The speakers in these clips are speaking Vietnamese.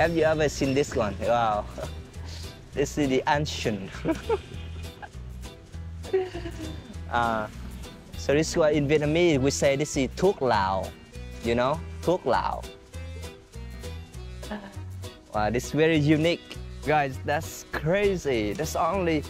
Have you ever seen this one? Wow. This is the ancient. So this one in Vietnamese we say this is thuốc lào. You know, thuốc lào. Wow, this is very unique. Guys, that's crazy. That's only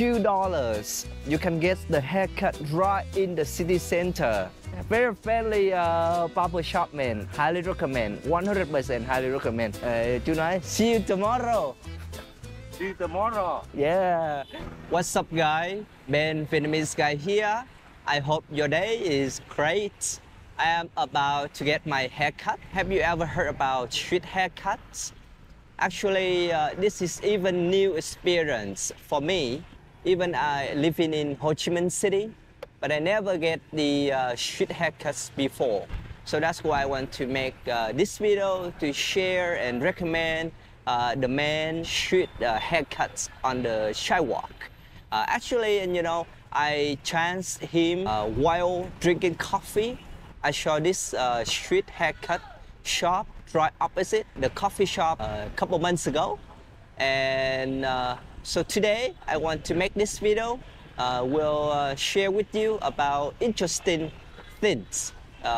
$2. You can get the haircut right in the city center. Very friendly barber shop, man. Highly recommend. 100% highly recommend. Chú nói, see you tomorrow. See you tomorrow. Yeah. What's up, guys? Ben, Vietnamese guy here. I hope your day is great. I am about to get my haircut. Have you ever heard about street haircuts? Actually, this is even new experience for me. Even I living in Ho Chi Minh City, but I never get the street haircuts before. So that's why I want to make this video to share and recommend the man street haircuts on the sidewalk. Actually, you know, I chanced him while drinking coffee. I saw this street haircut shop right opposite the coffee shop a couple months ago, and so today I want to make this video. We'll share with you about interesting things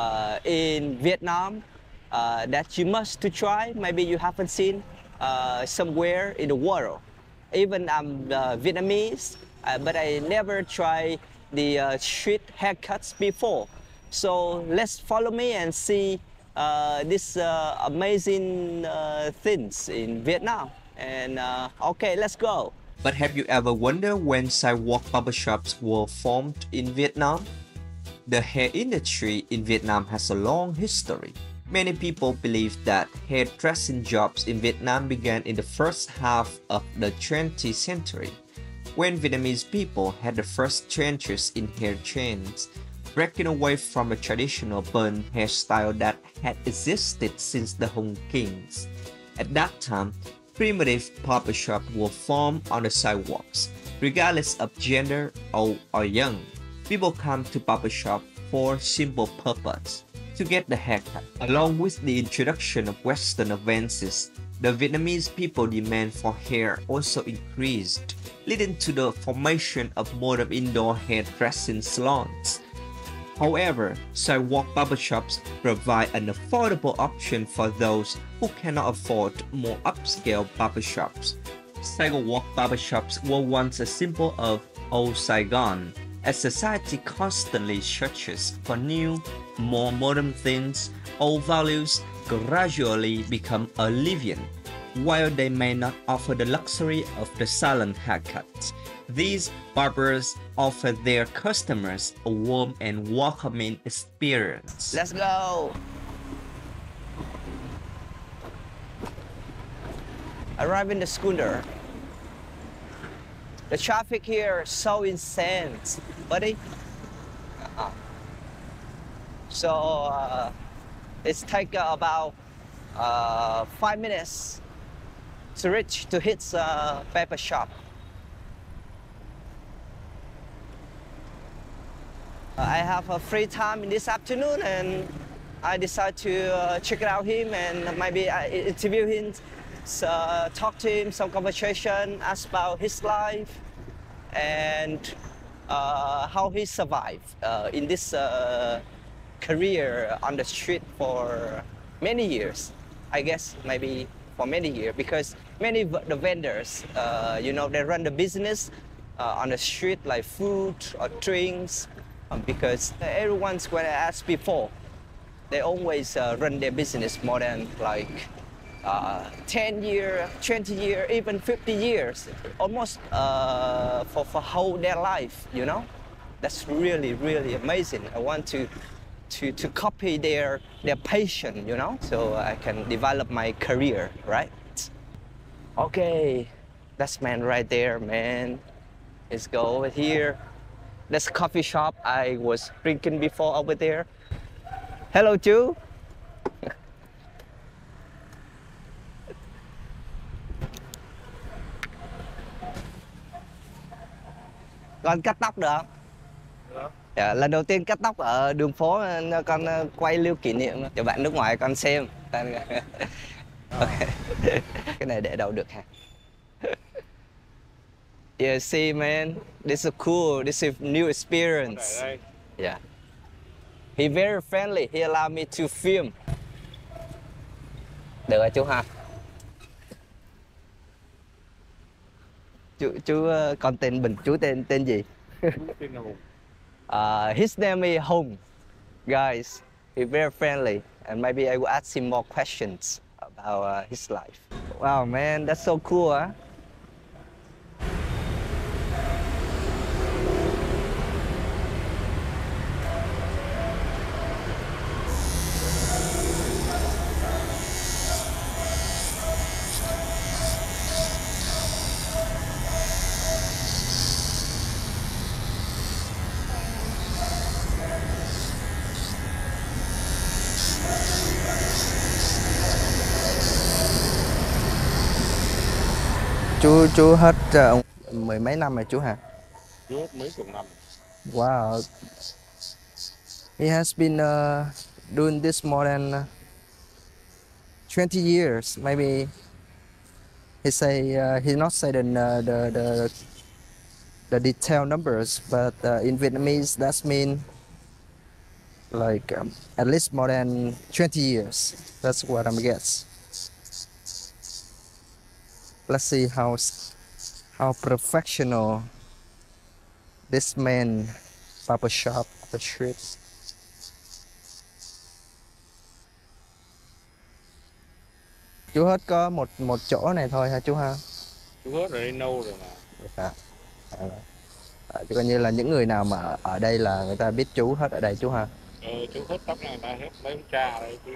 in Vietnam that you must to try. Maybe you haven't seen somewhere in the world. Even I'm Vietnamese, but I never tried the street haircuts before. So let's follow me and see these amazing things in Vietnam. And okay, let's go. But have you ever wondered when sidewalk barbershops were formed in Vietnam? The hair industry in Vietnam has a long history. Many people believe that hairdressing jobs in Vietnam began in the first half of the 20th century, when Vietnamese people had the first changes in hair trends, breaking away from the traditional bun hairstyle that had existed since the Hung Kings. At that time, primitive barbershops were formed on the sidewalks, regardless of gender, old or young. People come to barbershop for simple purpose, to get the haircut. Along with the introduction of Western advances, the Vietnamese people demand for hair also increased, leading to the formation of modern indoor hairdressing salons. However, sidewalk barbershops provide an affordable option for those who cannot afford more upscale barbershops. Sidewalk barbershops were once a symbol of old Saigon, as society constantly searches for new, more modern things. Old values gradually become alien. While they may not offer the luxury of the salon haircut, these barbers offer their customers a warm and welcoming experience. Let's go. Arrive in the schooner. The traffic here is so insane, buddy. So it's take about 5 minutes to reach to hit barber shop. I have a free time in this afternoon, and I decided to check it out him, and maybe I interview him, talk to him, some conversation, ask about his life and how he survived in this career on the street for many years. I guess maybe for many years, because many of the vendors, you know, they run the business on the street, like food or drinks, because everyone's when I asked before, they always run their business more than like 10 years, 20 years, even 50 years, almost for whole their life, you know. That's really, really amazing. I want to copy their passion, you know, so I can develop my career, right? Okay, that's man right there, man. Let's go over here. That's coffee shop I was drinking before over there. Hello, chú. Con cắt tóc được không? Được. Dạ, lần đầu tiên cắt tóc ở đường phố, con quay lưu kỷ niệm cho bạn nước ngoài con xem. Ok. Cái này để đâu được hả? Yeah, see man, this is cool. This is new experience. Đây. Yeah. He very friendly. He allowed me to film. Được rồi chú ha. Chú con tên Bình, chú tên gì? Tên là Hùng. His name is Hùng. Guys, he's very friendly, and maybe I will ask him more questions about his life. Wow, man, that's so cool, huh? Chú hết mười mấy năm rồi chú hả? Chú hết mấy chục năm. Wow. He has been doing this more than 20 years. Maybe he not say the detailed numbers, but in Vietnamese that mean like at least more than 20 years. That's what I'm guess. Let's see how professional this man barber shop the street. Chú hết có một chỗ này thôi hả chú ha? Chú hết rồi, đi nâu rồi mà. Chứ coi như là những người nào mà ở đây là người ta biết chú hết ở đây chú ha? Chú hết tóc này, ta hết mấy ông cha ở đây chú.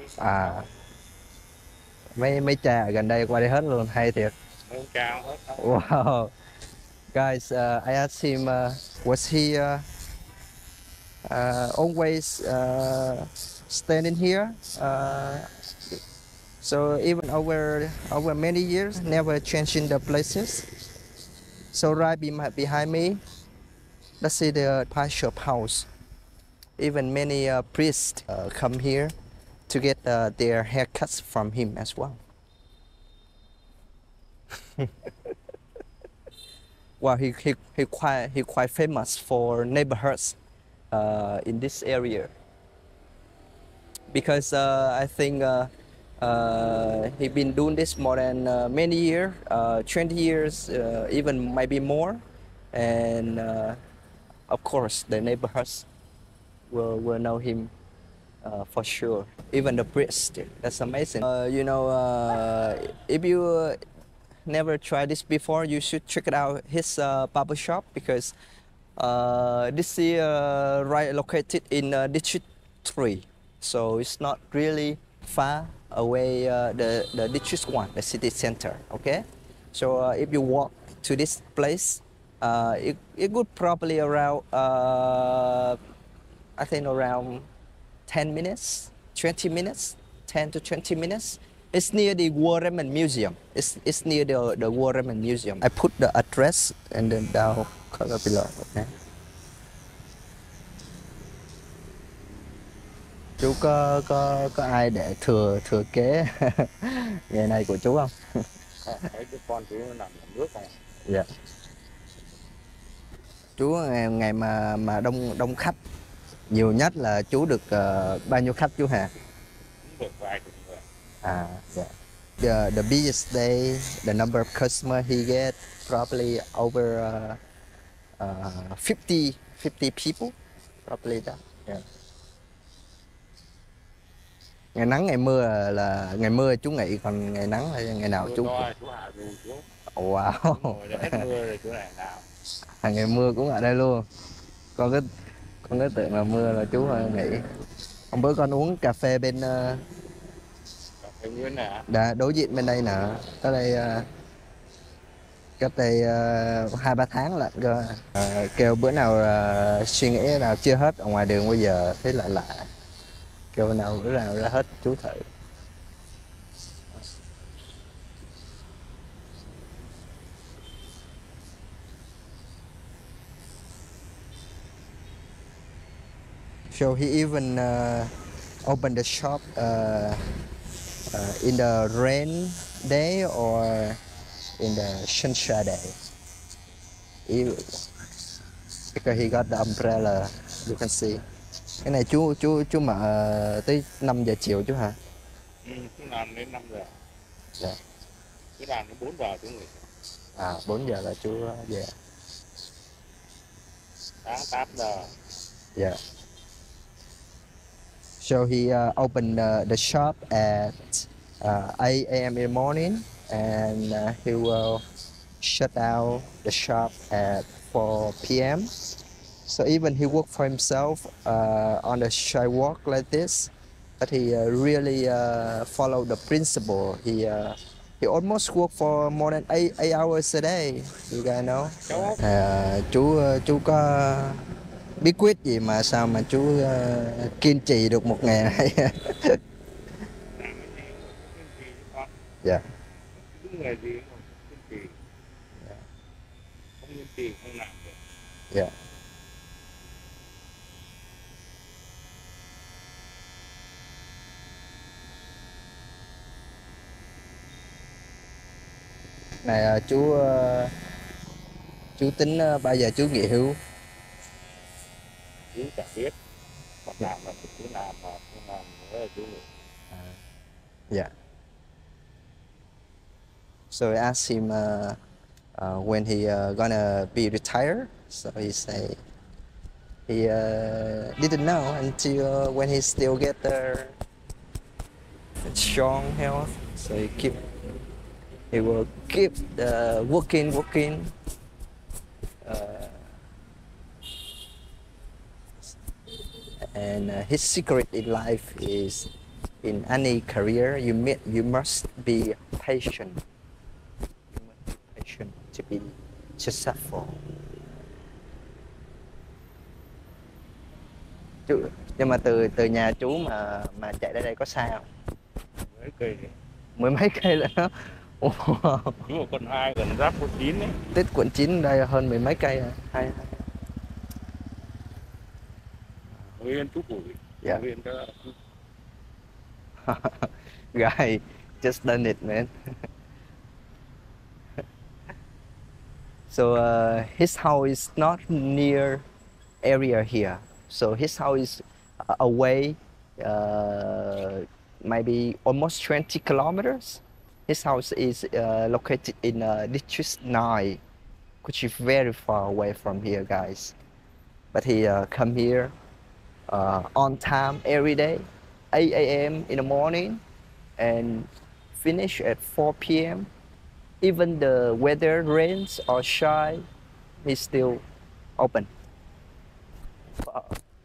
Mấy cha ở gần đây qua đây hết luôn, hay thiệt. Mấy ông cha hết tóc. Wow. Guys, I asked him, was he always standing here? So even over many years, never changing the places. So right behind me, let's see the pie shop house. Even many priests come here to get their haircuts from him as well. Well, he quite famous for neighborhoods in this area because I think he been doing this more than many years, 20 years, even maybe more, and of course the neighborhoods will know him for sure. Even the priest, that's amazing. If you never tried this before, you should check it out his barber shop because this is right located in District 3, so it's not really far away the District 1, the city center. Okay, so if you walk to this place, it would probably around I think around 10 minutes, 20 minutes, 10 to 20 minutes. It's near the War Ramen Museum. It's near the War Ramen Museum. I put the address and then down color below. Okay. Chú có ai để thừa kế nghề này của chú không? Thấy cái con chú nó nằm nước này. Dạ. Chú ngày mà đông khách nhiều nhất là chú được bao nhiêu khách chú hả? Được vài chục người. Yeah. The biggest day, the number of customers he get probably over 50 people, probably that. Yeah. Ngày nắng ngày mưa là ngày mưa chú nghỉ, còn ngày nắng là ngày nào chú? Chú hạ dù chú. Wow. Hết mưa rồi chú này nào. Ngày mưa cũng ở đây luôn. Con cái tưởng là mưa là chú nghỉ. Hôm bữa con uống cà phê bên đã đối diện bên đây nè, tới đây cách đây 2-3 tháng lận cơ. Kêu bữa nào suy nghĩ nào chưa hết ở ngoài đường bây giờ thấy lạ, kêu bữa nào ra hết chú thử. So he even opened the shop in the rain day or in the sunshine day. Because he got the umbrella, you can see. Cái này chú mở tới 5 giờ chiều chú hả? Chú làm đến 5 giờ. Dạ. Chú làm đến 4 giờ chú nghỉ. 4 giờ là chú về. Sáng 8 giờ. Yeah. So he opened the shop at 8 a.m. in the morning, and he will shut down the shop at 4 p.m. So even he worked for himself on the sidewalk like this, but he really followed the principle. He almost worked for more than 8 hours a day. You guys know? Chú có bí quyết gì mà sao mà chú kiên trì được một ngày này? Dạ. Đúng nghề gì không kiên trì. Không kiên trì không làm được. Dạ. Này chú tính bao giờ chú nghỉ hưu? Chú chẳng biết. Còn làm là chú làm mà không làm nữa là chú nghỉ. Yeah. So I asked him when he gonna be retired. So he say he didn't know until when he still get the strong health. So he will keep working. And his secret in life is, in any career you must be patient. You must be patient to be successful. Nhưng mà từ nhà chú mà chạy đến đây có xa không? Mấy cây. Mười mấy cây lận đó. Wow. Chú ở quận 2 gần giáp quận 9 ấy. Tết quận 9 đây hơn mười mấy cây à? Hay. Nguyên chú Bùi. Yeah. Nguyên đó. Guy just done it, man. So his house is not near area here. So his house is away maybe almost 20 kilometers. His house is located in District 9, which is very far away from here, guys. But he come here on time every day, 8 a.m. in the morning, and finish at 4 p.m. Even the weather rains or shine, he's still open. Wow.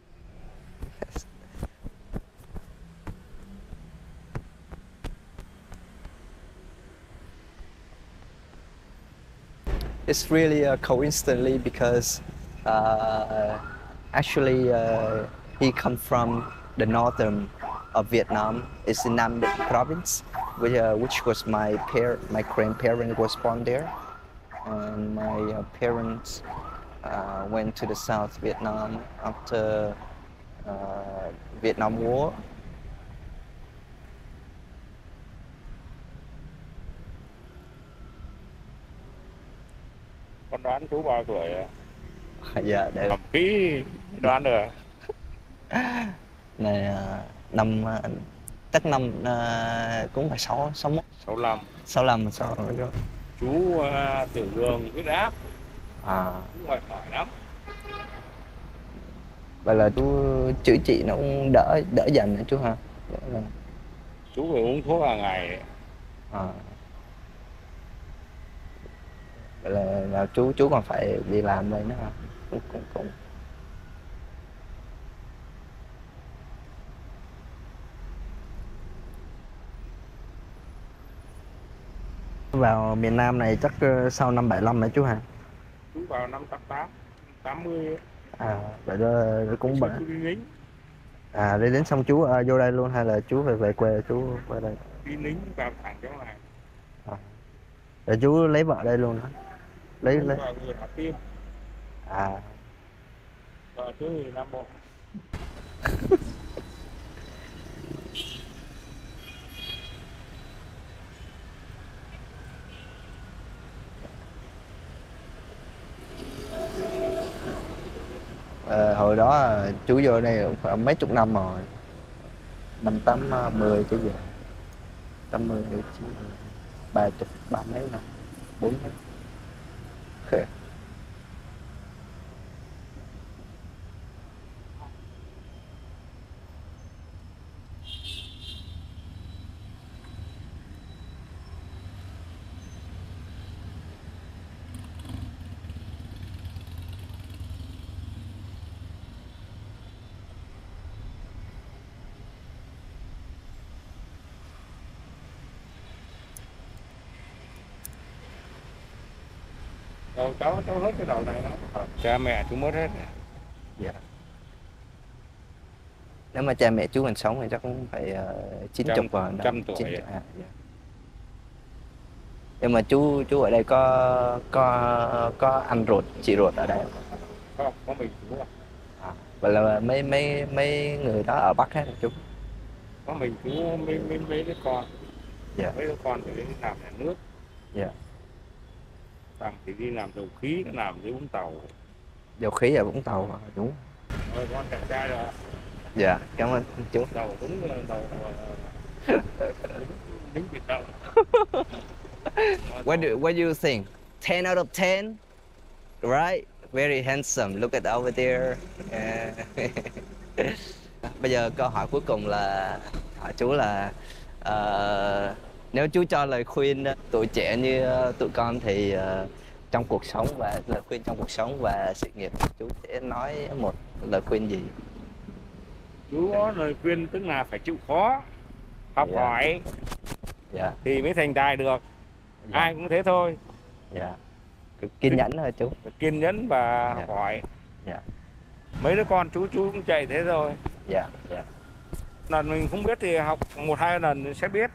It's really coincidentally because actually he come from the northern of Vietnam. It's in Nam Định province, which was my grandparent was born there, and my parents went to the South Vietnam after Vietnam War. Con đoán chú bao tuổi à? Dạ, để Cầm kỹ đoán được. này năm tất năm cũng phải 61 65. 65 rồi. Chú tiểu đường huyết áp. Chú ngoài khỏi lắm. Vậy là chú chữa trị nó cũng đỡ dần hả chú ha? Chú phải uống thuốc hàng ngày. Vậy là chú còn phải đi làm đây nữa hả? Cũng vào miền Nam này chắc sau năm 75 hả chú hả? Chú vào năm 88, 80. Vậy đó cũng bận. Chú đi lính. Đi đến xong chú vô đây luôn hay là chú về quê chú qua đây? Đi lính vào thẳng chỗ này. Rồi chú lấy vợ đây luôn hả? Lấy Vào người Hà Tiên. Vợ chú người Nam Bộ. hồi đó chú vô đây khoảng mấy chục năm rồi, năm 80 chứ gì, 80 chứ 30 ba mấy năm 4 năm. Okay. Đâu cháu hết cái đầu này đó. Cha mẹ chú mất hết. Dạ. Nếu mà cha mẹ chú còn sống thì chắc cũng phải 90 rồi. 100 tuổi. Dạ. Nhưng mà chú ở đây có anh ruột, chị ruột ở đây không? Có mình chú à. Vậy là mấy người đó ở Bắc hết hả chú? Có mình chú mấy đứa con. Dạ. Mấy đứa con thì đi làm nhà nước. Dạ. Thằng thì đi làm dầu khí, nó làm dưới Vũng Tàu. Dầu khí ở Vũng Tàu hả? Đúng. Rồi con chàng trai rồi. Dạ, cảm ơn chú. Đầu đúng đầu lính Việt Nam. What do you think? 10 out of 10, right? Very handsome. Look at over there. Yeah. Bây giờ câu hỏi cuối cùng là hỏi chú là nếu chú cho lời khuyên tuổi trẻ như tụi con thì trong cuộc sống và lời khuyên trong cuộc sống và sự nghiệp, chú sẽ nói một lời khuyên gì? Chú có lời khuyên tức là phải chịu khó, học hỏi thì mới thành tài được. Ai cũng thế thôi. Kiên nhẫn thôi chú. Kiên nhẫn và học hỏi. Mấy đứa con chú cũng chạy thế rồi. Lần mình không biết thì học 1-2 lần sẽ biết.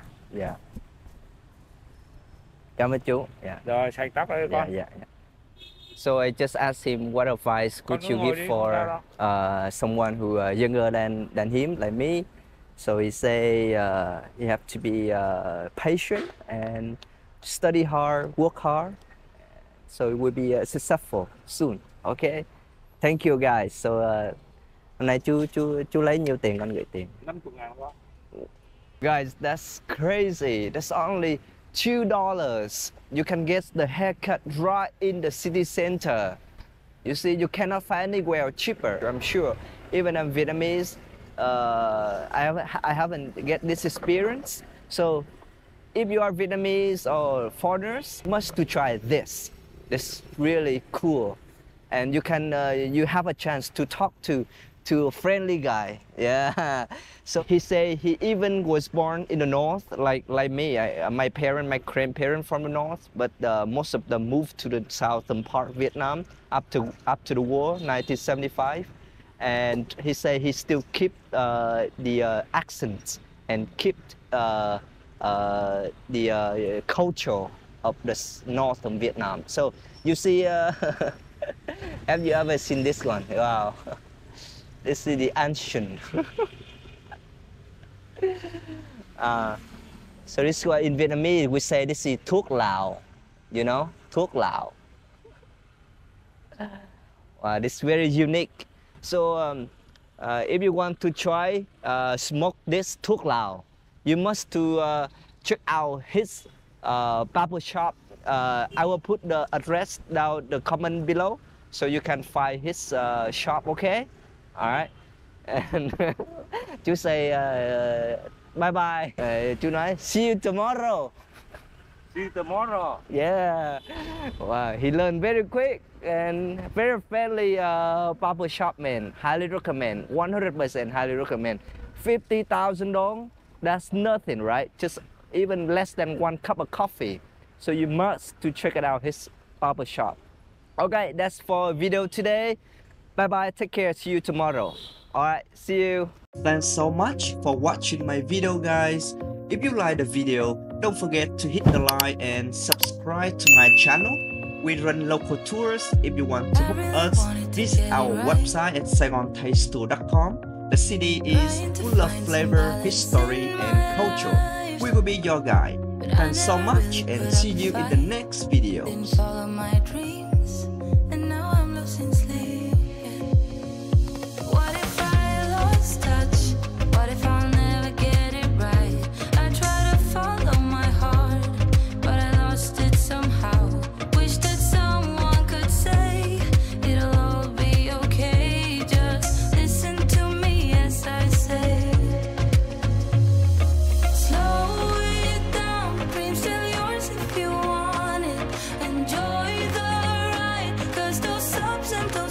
Cảm ơn chú. Rồi sạch tóc đấy con. So I just asked him what advice could you give for someone who younger than him, like me. So he say you have to be patient and study hard, work hard, so it will be successful soon. Okay, thank you guys. So hôm nay chú lấy nhiêu tiền con gửi tiền? 50.000 quá. Guys, that's crazy. That's only $2. You can get the haircut right in the city center. You see, you cannot find anywhere cheaper. I'm sure. Even I'm Vietnamese, I haven't get this experience. So, if you are Vietnamese or foreigners, must to try this. It's really cool, and you can you have a chance to talk to a friendly guy. Yeah. So he say he even was born in the north, like me. My grandparents from the north, but most of them moved to the southern part of Vietnam up to the war, 1975. And he say he still keep the accent and keep the culture of the northern Vietnam. So you see, have you ever seen this one? Wow. This is the ancient. So this is why in Vietnamese we say this is thuốc lào, you know, thuốc lào. Wow, this is very unique. So if you want to try smoke this thuốc lào, you must to check out his barber shop. I will put the address down the comment below, so you can find his shop. Okay. All right, and chú say bye bye. Chú nói see you tomorrow. See you tomorrow. Yeah. Wow, he learned very quick and very friendly barber shop man. Highly recommend. 100% highly recommend. 50,000 dong. That's nothing, right? Just even less than 1 cup of coffee. So you must to check it out his barber shop. Okay, that's for video today. Bye bye, take care, see you tomorrow. Alright, see you. Thanks so much for watching my video, guys. If you like the video, don't forget to hit the like and subscribe to my channel. We run local tours. If you want to book us, visit our website at saigontastestour.com. The city is full of flavor, history and culture. We will be your guide. Thanks so much and see you in the next video. representam